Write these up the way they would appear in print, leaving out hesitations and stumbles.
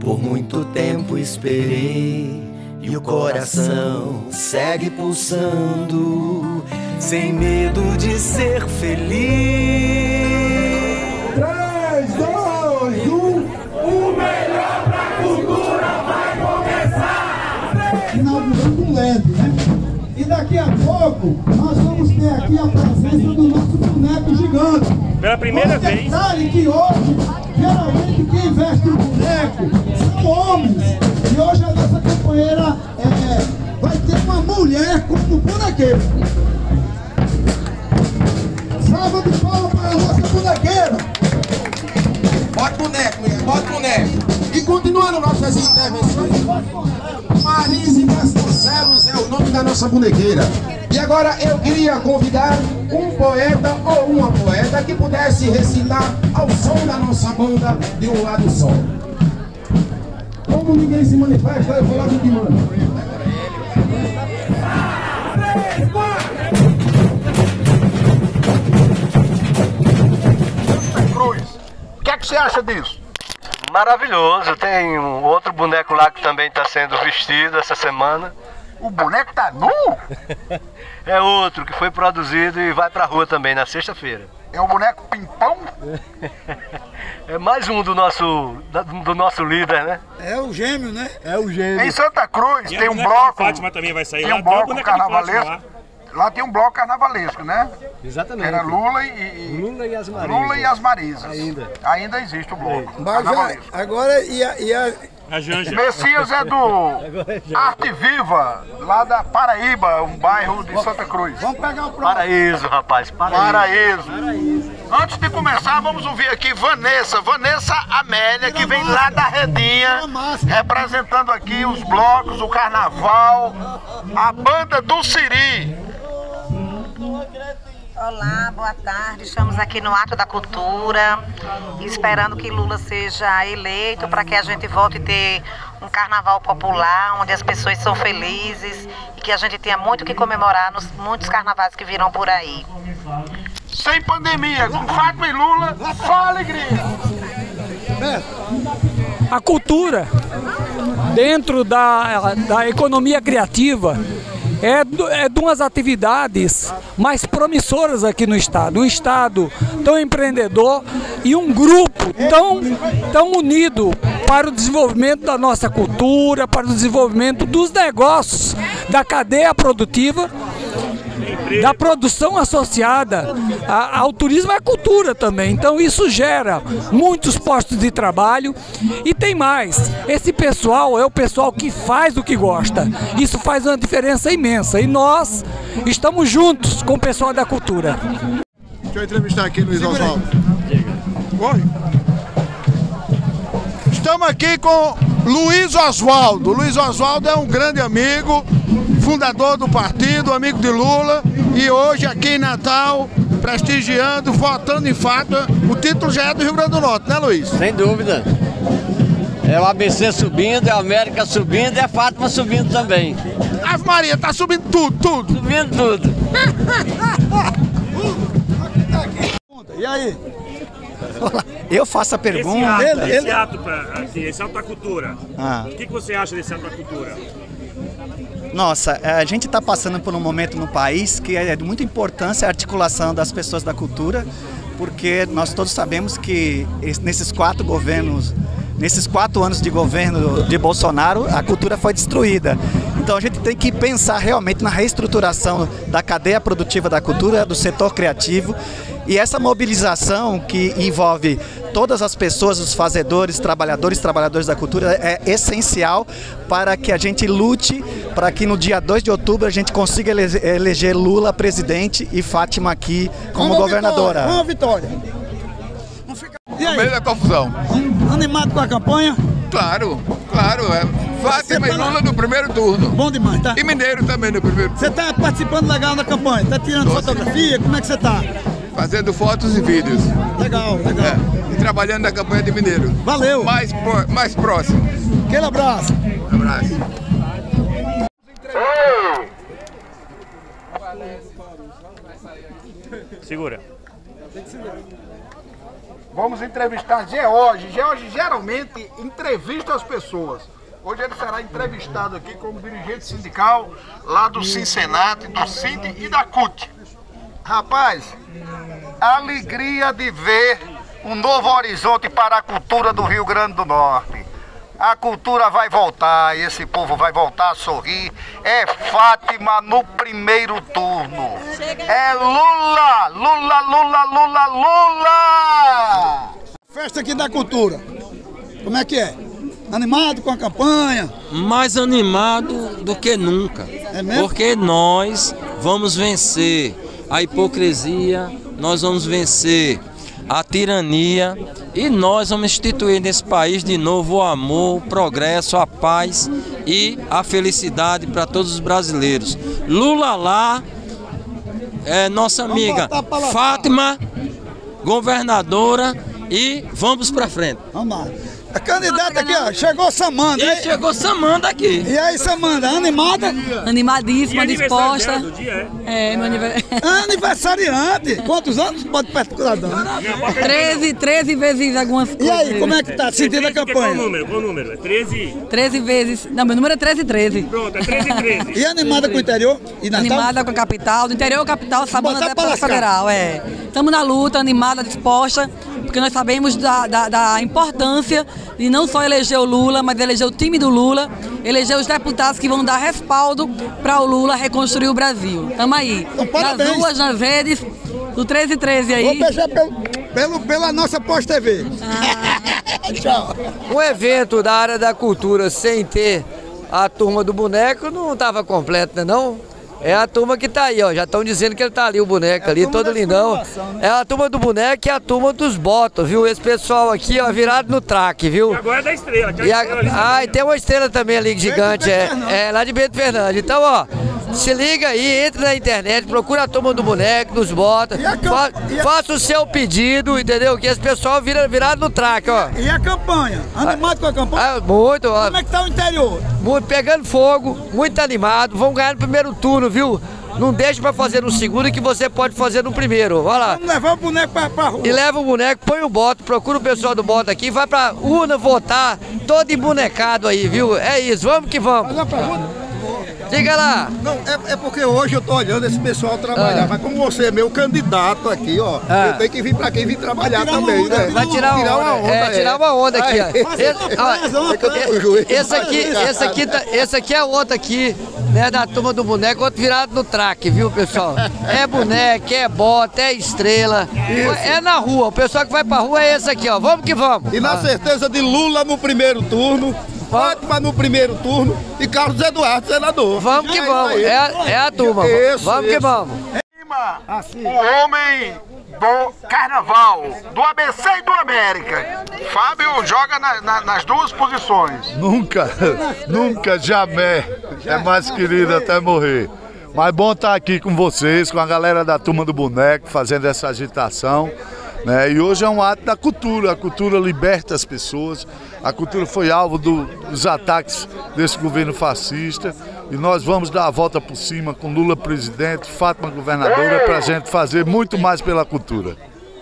Por muito tempo esperei e o coração segue pulsando, sem medo de ser feliz. 3, 2, 1. O melhor pra cultura vai começar! Inaugurando leve, né? E daqui a pouco nós vamos ter aqui a presença do nosso boneco gigante. Pela primeira vez. Detalhe que hoje, geralmente quem veste o boneco são homens. E hoje a nossa companheira vai ter uma mulher como bonequeira. Salva de palmas para a nossa bonequeira. Bota boneco, mulher, bota boneco. E continuando nossas intervenções, Marise Vasconcelos é o nome da nossa bonequeira. E agora eu queria convidar um poeta ou uma poeta que pudesse recitar ao som da nossa banda de Um Lado Só. Como ninguém se manifesta, eu vou lá do que manda. Cruz, o que é que você acha disso? Maravilhoso, tem um outro boneco lá que também está sendo vestido essa semana. O boneco tá nu? É outro que foi produzido e vai pra rua também na sexta-feira. É o boneco Pimpão? É mais um do nosso líder, né? É o gêmeo, né? É o gêmeo. Em Santa Cruz E tem a um boneca bloco. de Fátima também vai sair Tem lá. um bloco Boneca de Fátima carnavalesco. Lá tem um bloco carnavalesco, né? Exatamente. Era Lula e as Marisas. Lula e as Marisas. Ainda existe o bloco Mas carnavalesco. agora A Janja. Messias é do Arte Viva, lá da Paraíba, um bairro de Santa Cruz. vamos pegar o próximo. Paraíso, rapaz, paraíso. Antes de começar, vamos ouvir aqui Vanessa Amélia, que vem lá da Redinha, representando aqui os blocos, o carnaval, a banda do Siri. Olá, boa tarde. Estamos aqui no Ato da Cultura, esperando que Lula seja eleito para que a gente volte a ter um carnaval popular, onde as pessoas são felizes e que a gente tenha muito o que comemorar nos muitos carnavais que virão por aí. Sem pandemia, com Fátima e Lula, só alegria. A cultura, dentro da economia criativa, é de umas atividades mais promissoras aqui no Estado. Um Estado tão empreendedor e um grupo tão unido para o desenvolvimento da nossa cultura, para o desenvolvimento dos negócios, da cadeia produtiva, da produção associada ao turismo e à cultura também. Então isso gera muitos postos de trabalho e tem mais. Esse pessoal é o pessoal que faz o que gosta. Isso faz uma diferença imensa e nós estamos juntos com o pessoal da cultura. Deixa eu entrevistar aqui Luiz Oswaldo. Oi. Estamos aqui com Luiz Oswaldo. Luiz Oswaldo é um grande amigo, fundador do partido, amigo de Lula, e hoje aqui em Natal, prestigiando, votando em Fátima. O título já é do Rio Grande do Norte, né, Luiz? Sem dúvida. É o ABC subindo, é a América subindo, é a Fátima subindo também. Ave Maria, tá subindo tudo. Subindo tudo. E aí? Eu faço a pergunta. Esse ato da cultura. O que você acha desse ato da cultura? Nossa, a gente está passando por um momento no país que é de muita importância a articulação das pessoas da cultura, porque nós todos sabemos que nesses 4 anos de governo de Bolsonaro, a cultura foi destruída. Então a gente tem que pensar realmente na reestruturação da cadeia produtiva da cultura, do setor criativo, e essa mobilização que envolve todas as pessoas, os fazedores, trabalhadoras da cultura, é essencial para que a gente lute para que no dia 2 de outubro a gente consiga eleger Lula presidente e Fátima aqui como governadora. Uma vitória. E aí? No meio da confusão. Animado com a campanha? Claro. Fátima e Lula no primeiro turno. Bom demais, tá? E Mineiro também no primeiro turno. Você tá participando legal da campanha? Tá tirando fotografia? Como é que você tá? Fazendo fotos e vídeos. Legal. E trabalhando na campanha de Mineiro. Valeu. Mais próximo. Aquele abraço. Um abraço. Segura. vamos entrevistar George. George geralmente entrevista as pessoas. Hoje ele será entrevistado aqui como dirigente sindical lá do Cincenate, do Cinti e da CUT. Rapaz, alegria de ver um novo horizonte para a cultura do Rio Grande do Norte. A cultura vai voltar, esse povo vai voltar a sorrir. É Fátima no primeiro turno. É Lula, Lula, Lula, Lula, Lula! Festa aqui da cultura. Como é que é? Animado com a campanha? Mais animado do que nunca. É mesmo? Porque nós vamos vencer a hipocrisia, nós vamos vencer a tirania e nós vamos instituir nesse país de novo o amor, o progresso, a paz e a felicidade para todos os brasileiros. Lula lá, nossa amiga Fátima, governadora, e vamos para frente. Vamos lá. A candidata aqui, ó, chegou Samanda. E chegou Samanda aqui. E aí, Samanda, animada? Animadíssima, disposta. Do dia, meu aniversário. Aniversariante. Quantos anos pode perguntar? 13 vezes algumas coisas. E aí, como é que tá sentindo a campanha? Qual número? É 13? 13 vezes. Não, meu número é 1313. Pronto, é 1313. E animada com o interior? E Natal? Animada com a capital. Do interior, capital, Samanda até para federal. Estamos na luta, animada, disposta, porque nós sabemos da importância de não só eleger o Lula, mas eleger o time do Lula, eleger os deputados que vão dar respaldo para o Lula reconstruir o Brasil. Estamos aí, então, nas ruas, nas redes, do 1313 aí. Vou beijar pela nossa Pós-TV. Tchau. Um evento da área da cultura sem ter a turma do boneco não estava completo, não? É a turma que tá aí, ó. Já estão dizendo que ele tá ali, o boneco ali, todo lindão. Né? É a turma do boneco e a turma dos botos, viu? Esse pessoal aqui, ó, virado no traque, viu? E agora é da estrela. E tem uma estrela também ali, gigante, lá de Bento Fernandes. Então, ó, se liga aí, entra na internet, procura a turma do boneco, dos botos, faça o seu pedido, entendeu? Que esse pessoal virado no traque, ó. E a campanha? Animado com a campanha? Muito, ó. Como é que tá o interior? Muito, pegando fogo, muito animado, vão ganhar no primeiro turno, viu? Não deixe pra fazer no segundo que você pode fazer no primeiro. Vai lá. Vamos levar o boneco pra rua. E leva o boneco, põe o boto, procura o pessoal do boto aqui, vai pra urna votar, todo embonecado aí, viu? É isso, vamos que vamos. Faz uma pergunta. Diga lá. Não, é porque hoje eu tô olhando esse pessoal trabalhar, mas como você é meu candidato aqui, ó, eu tenho que vir pra aqui e vir trabalhar também, né? Vai tirar uma onda. Tirar uma onda aqui, ó. Esse aqui é outro aqui, né, da turma do boneco, outro virado no traque, viu, pessoal? É boneco, é bota, é estrela, é na rua. O pessoal que vai pra rua é esse aqui, ó. Vamos que vamos. E na certeza de Lula no primeiro turno, Fátima no primeiro turno e Carlos Eduardo, senador. Vamos que vamos, é a turma. Vamos que vamos. O homem do carnaval, do ABC e do América. Fábio joga nas duas posições. Nunca, jamais. É mais querido até morrer. Mas bom estar aqui com vocês, com a galera da turma do boneco, fazendo essa agitação. Né? E hoje é um ato da cultura, a cultura liberta as pessoas, a cultura foi alvo dos ataques desse governo fascista e nós vamos dar a volta por cima com Lula presidente, Fátima governadora, para a gente fazer muito mais pela cultura.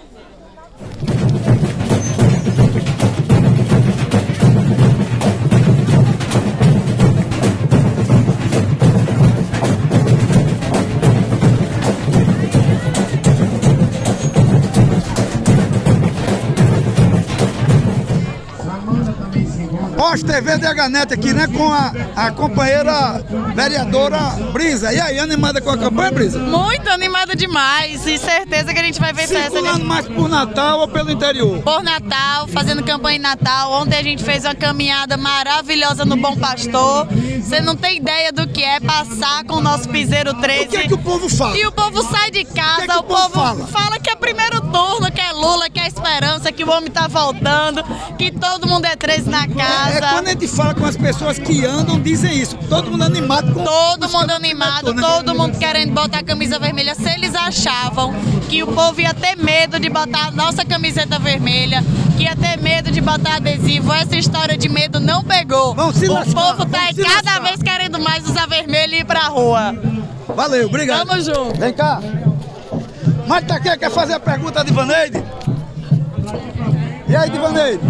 Pós-TV DHNet aqui, né, com a companheira vereadora Brisa. E aí, animada com a campanha, Brisa? Muito animada demais, e certeza que a gente vai vencer essa. Circulando mais por Natal ou pelo interior? Por Natal, fazendo campanha em Natal. Ontem a gente fez uma caminhada maravilhosa no Bom Pastor. Você não tem ideia do que é passar com o nosso Piseiro 13. O que é que o povo fala? E o povo sai de casa, o povo fala que é primeiro turno, que é Lula, que é esperança, que o homem tá voltando, que todo mundo é 13 na casa. Quando a gente fala com as pessoas que andam, dizem isso. Todo mundo animado com todo mundo animado, todo mundo querendo botar a camisa vermelha. Se eles achavam que o povo ia ter medo de botar a nossa camiseta vermelha, que ia ter medo de botar adesivo, essa história de medo não pegou. O povo tá cada vez querendo mais usar vermelho e ir pra rua. Valeu, obrigado. Tamo junto. Vem cá. Mas tá aqui, quer fazer a pergunta de Vaneide? E aí, Divaneide?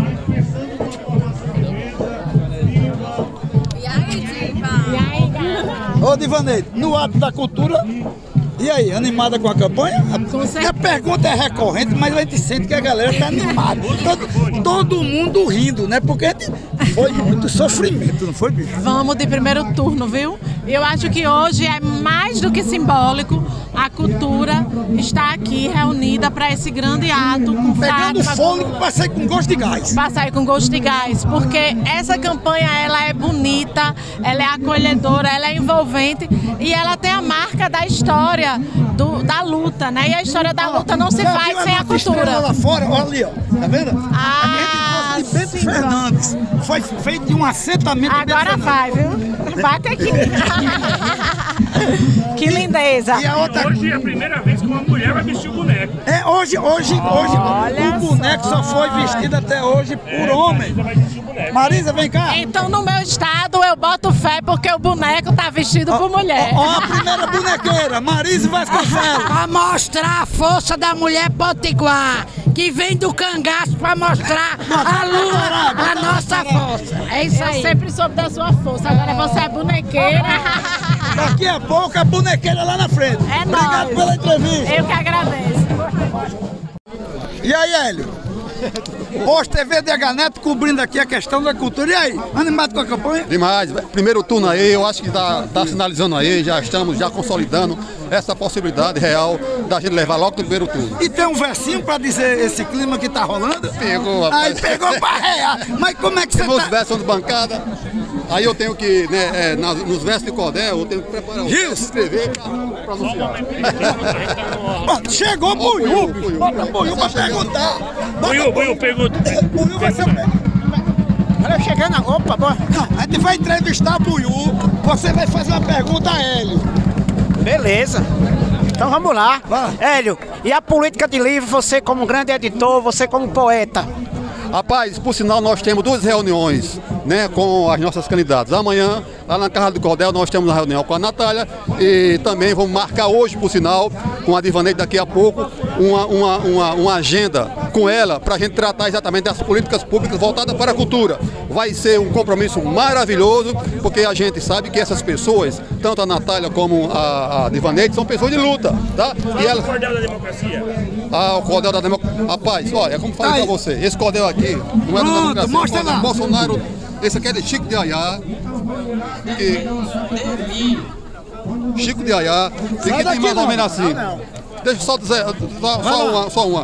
E aí, Diva? E aí, galera? Ô, Divaneide, no ato da cultura, e aí, animada com a campanha? A pergunta é recorrente, mas a gente sente que a galera tá animada. Todo mundo rindo, né? Porque foi muito sofrimento, não foi, bicho? Vamos de primeiro turno, viu? Eu acho que hoje é mais do que simbólico. A cultura está aqui reunida para esse grande ato. Pegando fôlego para sair com gosto de gás. Para sair com gosto de gás, porque essa campanha ela é bonita, ela é acolhedora, ela é envolvente e ela tem a marca da história da luta, né? E a história da luta não se faz sem a cultura. Lá fora, olha ali, ó. Tá vendo? Ah, de Bento Fernandes. Foi feito de um assentamento. Agora vai, viu? Bate aqui. Que lindeza. E a outra... Hoje é a primeira vez que uma mulher vai vestir o boneco. É, hoje o boneco só foi vestido até hoje por homem. Marisa, vem cá. Então no meu estado eu boto fé porque o boneco tá vestido por mulher. Ó a primeira bonequeira, Marisa Vasconcelos. Pra mostrar a força da mulher potiguar, que vem do cangaço pra mostrar a lua, a nossa força. É isso aí. Eu sempre soube da sua força, agora você é bonequeira. Daqui a pouco a bonequeira lá na frente. É Obrigado nóis. pela entrevista. Eu que agradeço. E aí, Hélio? Post TV DH Neto cobrindo aqui a questão da cultura. E aí, animado com a campanha? Demais. Primeiro turno aí, eu acho que tá sinalizando aí, já estamos consolidando essa possibilidade real da gente levar logo no primeiro turno. E tem um versinho pra dizer esse clima que tá rolando? Pegou, rapaz. Aí pegou pra rear. Mas como é que você Os versos de bancada, aí eu tenho que, né, nos versos de cordel, eu tenho que preparar o verso, escrever pra anunciar. Mano, chegou o Buiú. Bota o Buiú pra perguntar. Buiú, pergunta. Buiú vai ser o Olha, chegando. Opa, boa. Não, a gente vai entrevistar o Buiú. Você vai fazer uma pergunta a Hélio. Beleza. Então vamos lá. Hélio, e a política de livro, você como grande editor, você como poeta? Rapaz, por sinal, nós temos 2 reuniões, né, com as nossas candidatas. Amanhã, lá na Casa do Cordel, nós temos uma reunião com a Natália e também vamos marcar hoje, por sinal, com a Divaneide daqui a pouco, uma agenda com ela para a gente tratar exatamente das políticas públicas voltadas para a cultura. Vai ser um compromisso maravilhoso, porque a gente sabe que essas pessoas, tanto a Natália como a Divaneide, são pessoas de luta, tá? E ela... o cordel da democracia. O cordel da democracia. Rapaz, olha, como falei para você, esse cordel aqui não é da democracia. Mostra lá. Bolsonaro, esse aqui é de Chico de Ayá. Chico de Ayá, e que tem mais ou menos assim. Deixa eu só dizer, só uma.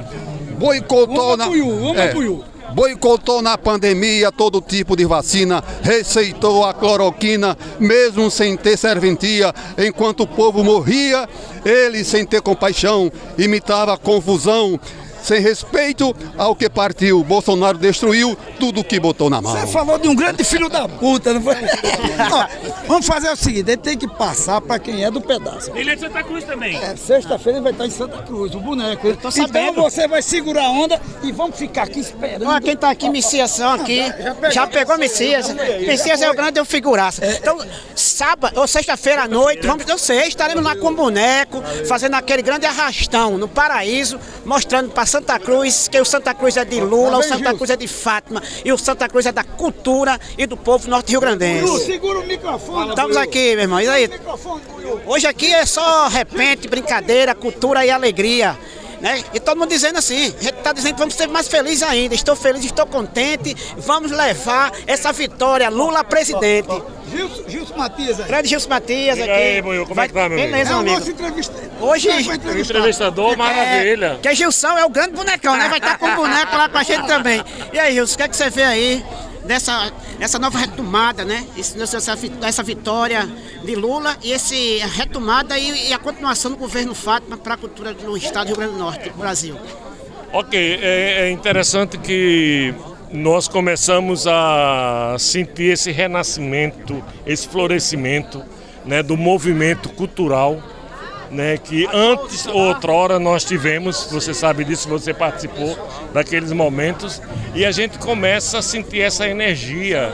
Boicotou na pandemia todo tipo de vacina, receitou a cloroquina, mesmo sem ter serventia, enquanto o povo morria, ele, sem ter compaixão, imitava a confusão. Sem respeito ao que partiu, Bolsonaro destruiu tudo que botou na mão. Você falou de um grande filho da puta, não foi? Ó, vamos fazer o seguinte, ele tem que passar para quem é do pedaço. Ele é de Santa Cruz também. Sexta-feira ele vai estar em Santa Cruz, o boneco. Então você vai segurar a onda e vamos ficar aqui esperando. Olha quem tá aqui, Messias, aqui. Já pegou Messias. Messias é o grande figuraça. Então, sábado ou sexta-feira à noite, eu sei, estaremos lá com o boneco, fazendo aquele grande arrastão no Paraíso, mostrando para Santa Cruz, que o Santa Cruz é de Lula, o Santa Cruz é de Fátima e o Santa Cruz é da cultura e do povo norte-rio-grandense. Segura o microfone. Estamos aqui, meu irmão. E aí? Hoje aqui é só repente, brincadeira, cultura e alegria. Né? E todo mundo dizendo assim, a gente está dizendo que vamos ser mais felizes ainda. Estou feliz, estou contente, vamos levar essa vitória, Lula presidente. Gilson Matias aí. Grande Gilson Matias aqui. E aí, Buiú, como é que tá, meu amigo? Beleza, meu amigo. Nosso entrevistador. Hoje, entrevistador, maravilha. Que Gilson é o grande bonecão, né? Vai estar com o boneco lá com a gente também. E aí, Gilson, o que é que você vê aí nessa nova retomada, né? Essa vitória de Lula e a retomada e a continuação do governo Fátima para a cultura no estado do Rio Grande do Norte, do Brasil? Ok, é interessante que nós começamos a sentir esse renascimento, esse florescimento, né, do movimento cultural, né, que antes, outrora, nós tivemos, você sabe disso, você participou daqueles momentos, e a gente começa a sentir essa energia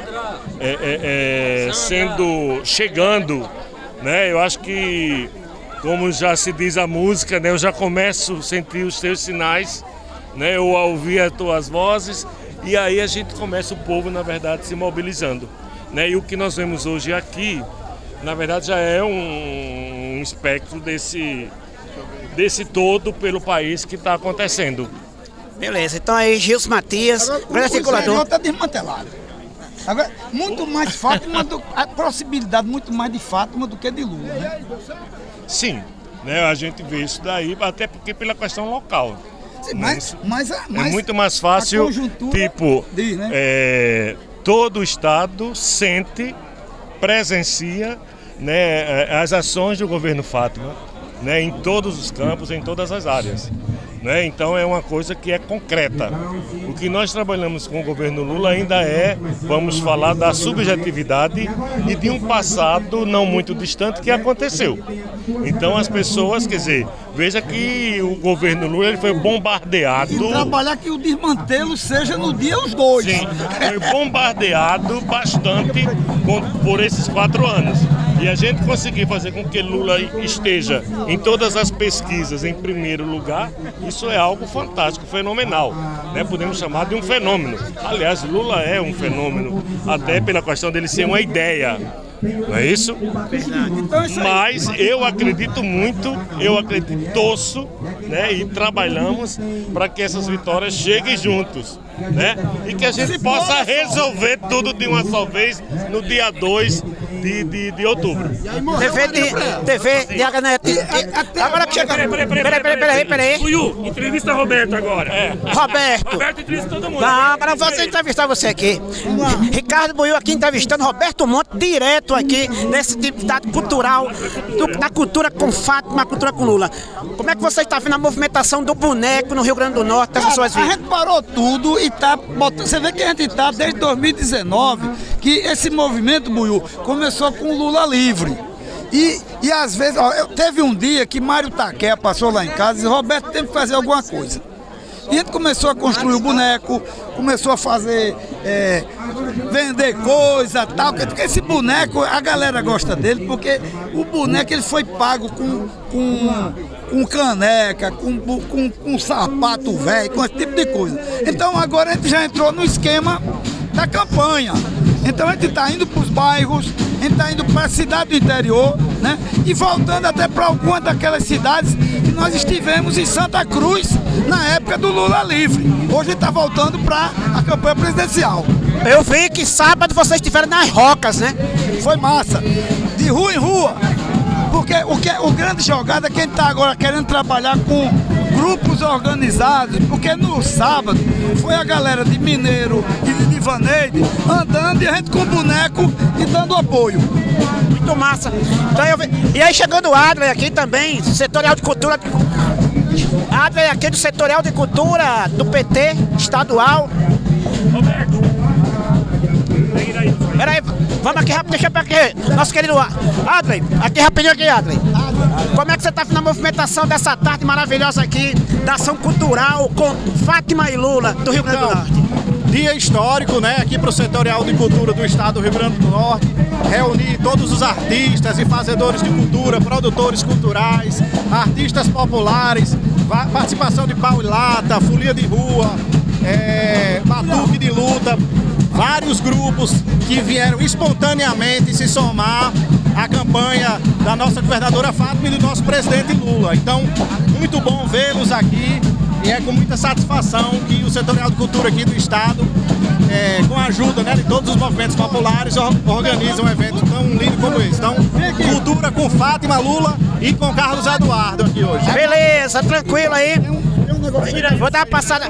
chegando, né, eu acho que, como já se diz a música, né, eu já começo a sentir os seus sinais né? Eu ouvi as tuas vozes e aí a gente começa o povo, na verdade, se mobilizando, né? E o que nós vemos hoje aqui, na verdade, já é um espectro desse todo pelo país que está acontecendo. Beleza, então aí Gilson Matias, grande circulador. Está desmantelado. Agora, muito mais Fátima, a possibilidade muito mais de Fátima do que de Lula, né? Sim, né, a gente vê isso daí, até porque pela questão local. Sim, mas é muito mais fácil, tipo, diz, né? Todo o Estado sente, presencia, né, as ações do governo Fátima, né, em todos os campos, em todas as áreas. Né? Então é uma coisa que é concreta. O que nós trabalhamos com o governo Lula ainda vamos falar da subjetividade e de um passado não muito distante que aconteceu. Então as pessoas, quer dizer, veja que o governo Lula ele foi bombardeado. E trabalhar que o desmantelo seja no dia os dois. Sim, foi bombardeado bastante por esses 4 anos. E a gente conseguir fazer com que Lula esteja em todas as pesquisas em primeiro lugar, isso é algo fantástico, fenomenal, né? Podemos chamar de um fenômeno. Aliás, Lula é um fenômeno, até pela questão dele ser uma ideia. Não é isso? Mas eu acredito muito, torço, né, e trabalhamos para que essas vitórias cheguem juntos, né? E que a gente possa resolver tudo de uma só vez no dia 2 de outubro. TV de agora que chega. Peraí. Buiú, entrevista Roberto agora. Roberto entrevista todo mundo. Não, para você entrevistar você aqui. Ricardo Buiú aqui entrevistando Roberto Monte, direto aqui nesse tipo de cultural, da cultura com Fátima, cultura com Lula. Como é que você está vendo a movimentação do boneco no Rio Grande do Norte? Cara, a gente parou tudo e tá botando. Você vê que a gente está desde 2019, que esse movimento, Buiú, começou com Lula livre. E às vezes, teve um dia que Mário Taqué passou lá em casa e disse: Roberto, tem que fazer alguma coisa. E a gente começou a construir o boneco, começou a fazer, vender coisa, tal, porque esse boneco, a galera gosta dele, porque o boneco ele foi pago com caneca, com sapato velho, com esse tipo de coisa. Então agora a gente já entrou no esquema da campanha. Então a gente está indo para os bairros, a gente está indo para a cidade do interior, né? E voltando até para algumas daquelas cidades que nós estivemos em Santa Cruz na época do Lula livre. Hoje está voltando para a campanha presidencial. Eu vi que sábado vocês estiveram nas Rocas, né? Foi massa, de rua em rua. Porque o grande jogada é que a gente está agora querendo trabalhar com grupos organizados, porque no sábado foi a galera de Mineiro e de Divaneide andando e a gente com boneco e dando apoio. Muito massa. Então, e aí chegando o Adler aqui também, setorial de cultura. Adler aqui do setorial de cultura do PT estadual. Roberto. Peraí, vamos aqui rápido, deixa eu aqui, nosso querido Adler, aqui rapidinho aqui, Adler. Como é que você está vendo a movimentação dessa tarde maravilhosa aqui, da ação cultural com Fátima e Lula do Rio Grande do Norte? Dia histórico, né, aqui para o Setorial de Cultura do Estado do Rio Grande do Norte, reunir todos os artistas e fazedores de cultura, produtores culturais, artistas populares, participação de pau e lata, folia de rua, batuque de luta, vários grupos que vieram espontaneamente se somar à campanha da nossa governadora Fátima e do nosso presidente Lula. Então, muito bom vê-los aqui e é com muita satisfação que o Setorial de Cultura aqui do Estado, com a ajuda, né, de todos os movimentos populares, organiza um evento tão lindo como esse. Então, cultura com Fátima, Lula e com Carlos Eduardo aqui hoje. Beleza, tranquilo aí. Vou dar uma passada.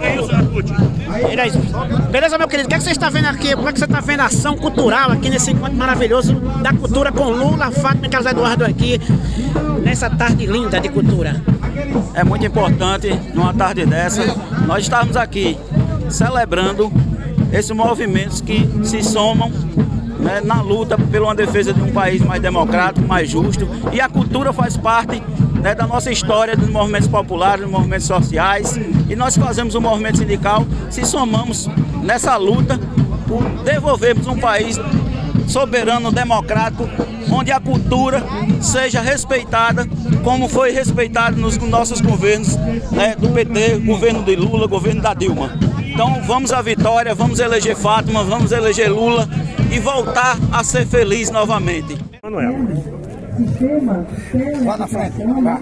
Beleza, meu querido? O que você está vendo aqui? Como é que você está vendo a ação cultural aqui nesse encontro maravilhoso da cultura com Lula, Fátima e Carlos Eduardo aqui, nessa tarde linda de cultura? É muito importante, numa tarde dessa, nós estarmos aqui celebrando esses movimentos que se somam, né, na luta pela defesa de um país mais democrático, mais justo. E a cultura faz parte, né, da nossa história, dos movimentos populares, dos movimentos sociais. E nós fazemos o movimento sindical, se somamos nessa luta por devolvermos um país soberano, democrático, onde a cultura seja respeitada, como foi respeitado nos nossos governos, né, do PT, governo de Lula, governo da Dilma. Então vamos à vitória, vamos eleger Fátima, vamos eleger Lula e voltar a ser feliz novamente. Manuel. Sistema, lá na frente.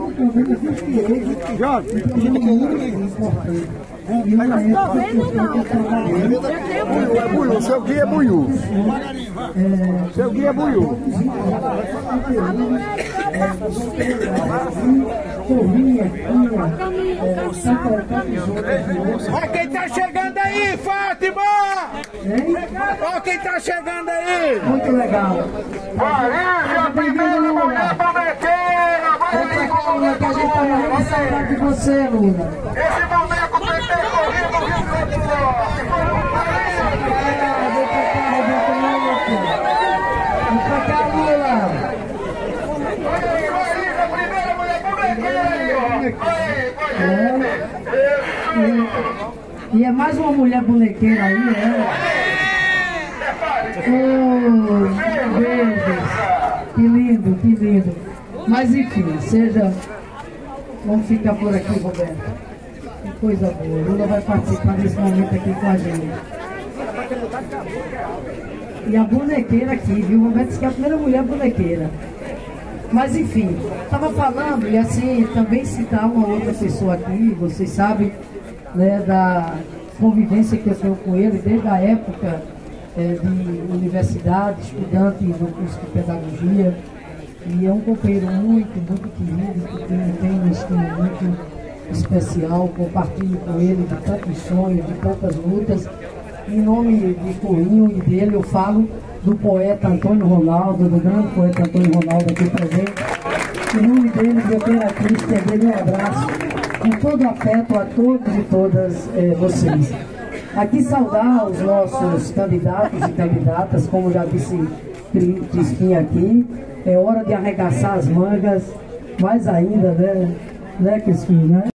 Jorge, seu guia é buiú. Seu guia é buiú. Olha quem tá chegando aí, Fátima! Olha quem tá chegando aí! Muito legal. Marília, primeira mulher bonequeira! Vai que a gente tá morrendo de saudade de você, Lula. Esse boneco tem percorrido o Rio Grande do Norte. Vem pra cá, Lula. Olha aí, Marília, primeira mulher bonequeira aí, ó. E é mais uma mulher bonequeira aí, né? Oh, meu Deus. Que lindo, que lindo. Mas enfim, vamos ficar por aqui, Roberto. Que coisa boa. Lula vai participar desse momento aqui com a gente. E a bonequeira aqui, viu? Roberto disse que é a primeira mulher bonequeira. Mas enfim, estava falando, e assim, também citar uma outra pessoa aqui, vocês sabem, né, da convivência que eu tenho com ele desde a época de universidade, estudante no curso de pedagogia. E é um companheiro muito querido, que tem um estima muito especial. Compartilho com ele de tantos sonhos, de tantas lutas. Em nome de Corinho e dele, eu falo do poeta Antônio Ronaldo, do grande poeta Antônio Ronaldo aqui presente. Em nome dele, de Imperatriz, dele um abraço com todo afeto a todos e todas vocês. Aqui saudar os nossos candidatos e candidatas, como já disse Crispim aqui. É hora de arregaçar as mangas, mais ainda, né Crispim, né?